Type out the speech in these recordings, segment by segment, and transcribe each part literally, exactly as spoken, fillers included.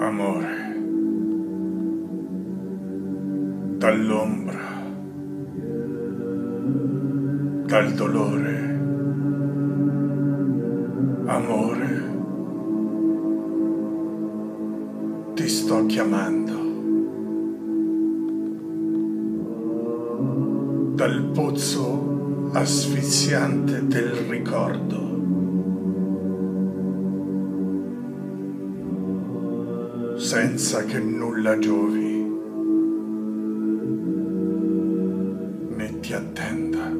Amore, dall'ombra, dal dolore, amore, ti sto chiamando. Dal pozzo asfissiante del ricordo. Senza che nulla giovi, né ti attenda.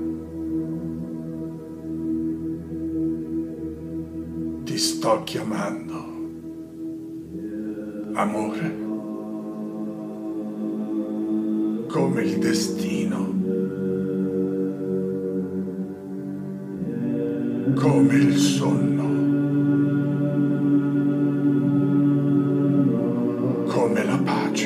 Ti sto chiamando, amore, come il destino, come il sonno, come la pace.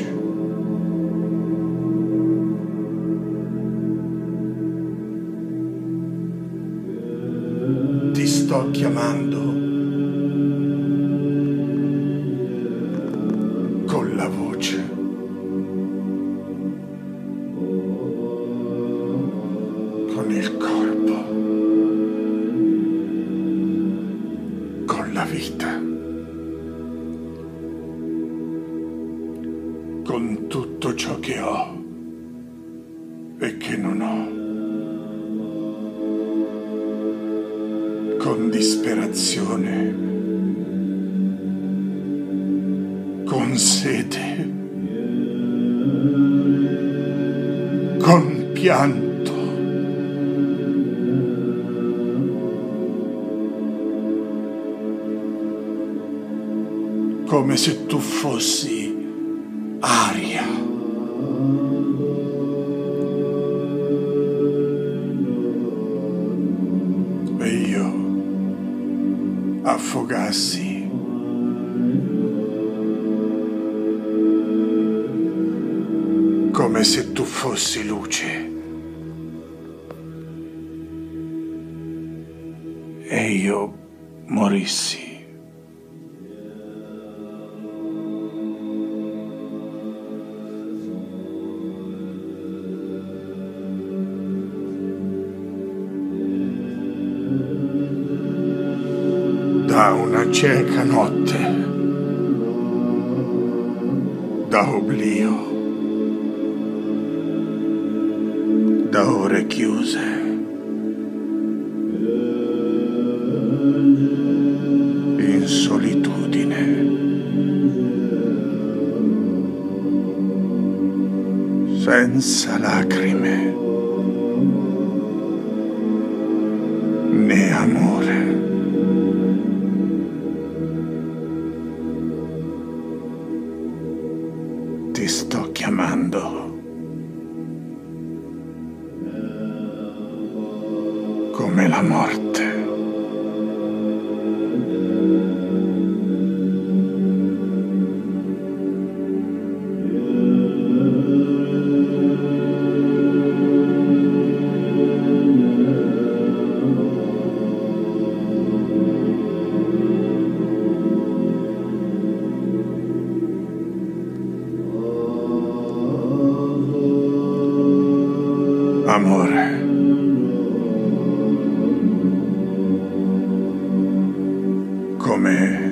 Ti sto chiamando con la voce, con il corpo, con la vita, con tutto ciò che ho e che non ho, con disperazione, con sete, con pianto, come se tu fossi aria. E io affogassi come se tu fossi luce e io morissi. Da una cieca notte, da oblio, da ore chiuse, in solitudine, senza lacrime né amore. Ti sto chiamando come la morte. Amore, come